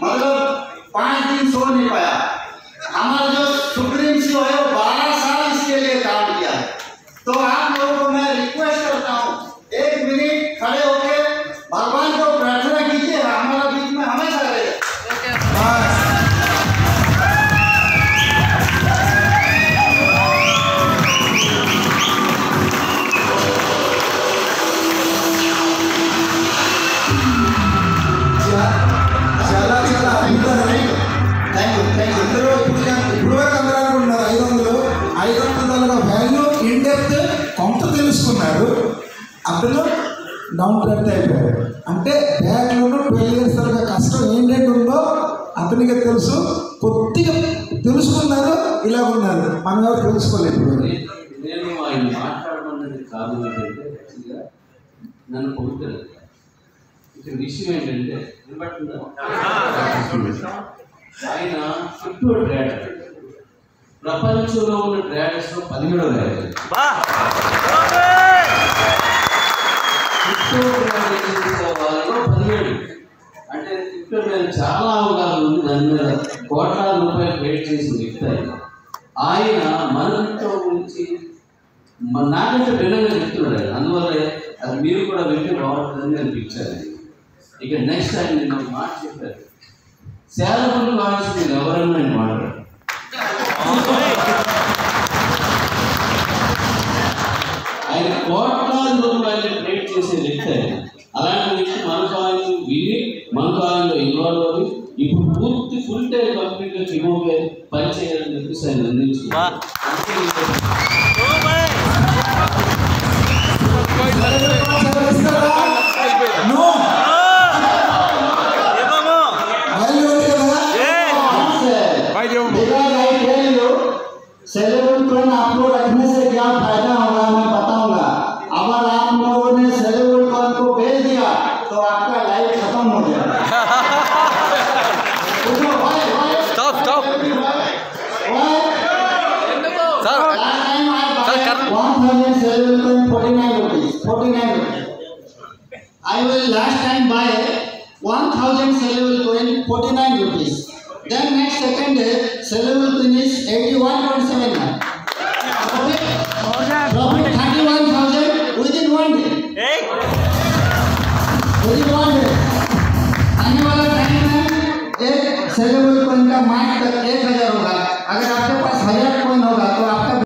मतलब 5 दिन सो नहीं पाया। हमारा जो सुप्रीम सी है वो 12 साल इसके लिए काम किया है। तो आप लोगों को मैं रिक्वेस्ट करता हूँ, 1 मिनट खड़े होकर भगवान को प्रार्थना कीजिए, हमारा बीच में हमेशा रहे। అతను డౌన్ ట్రెడ్ అయిపోయాడు. అంటే బ్యాగ్లోనూ 12 years తర్వాత కష్టం ఏంటంటే ఉందో అతనికి తెలుసు. కొద్దిగా తెలుసుకున్నారు, ఇలా ఉన్నారు. మనం ఎవరు తెలుసుకోలేదు. నేను ఆయన మాట్లాడమన్నది కాదు ఏంటంటే నన్ను పొగుతారు. ఇక్కడ విషయం ఏంటంటే ఆయన చుట్టూ ట్రాడర్, ప్రపంచంలో ఉన్న ట్రాడర్స్లో 17వ ర్యాంక్. వాళ్ళలో 17. అంటే క్రిప్టో మీద చాలా అవగాహన ఉంది. దాని మీద కోట్లాది రూపాయలు క్రియేట్ చేసిన వ్యక్తి ఆయన మన క్రిప్టో గురించి నాకంటే భిన్నంగా చెప్తున్నాడు ఆయన. అందువల్ల అది మీరు కూడా వింటే బాగుంటుందని అనిపించారు. ఇక నెక్స్ట్ ఆయన నేను ఒక మాట చెప్పారు, సేలబుల్ కావాల్సి మీరు ఎవరన్నా నేను మాట్లాడారు. ఆయన కోట్లాది రూపాయలు క్రియేట్ చేసే వ్యక్తి ఆయన. అలాంటి వ్యక్తి మన కాయిన్ విని మన కాయిన్లో ఇన్వాల్వ్ అవ్వి ఇప్పుడు పూర్తి ఫుల్ టైం కంప్లీట్గా కిబోగా పనిచేయాలని చెప్పేసి ఆయన అందించుకున్నారు. सेलेबल कॉइन आपको रखने से क्या फायदा होगा मैं बताऊंगा। अगर आप लोगों ने सेलेबल कॉइन को बेच दिया तो आपका लाइफ खत्म हो जाएगा। Stop stop sir 1000 sellable coin 49 rupees 49 rupees। I will last time buy 1000 sellable coin 49 rupees. Then next second day sellable coin is 81.7 lakh. Profit 31,000 within 1 day. Within 1 day. आने वाला टाइम में एक sellable coin का mark 1000 होगा। अगर आपके पास 1000 coin होगा तो आप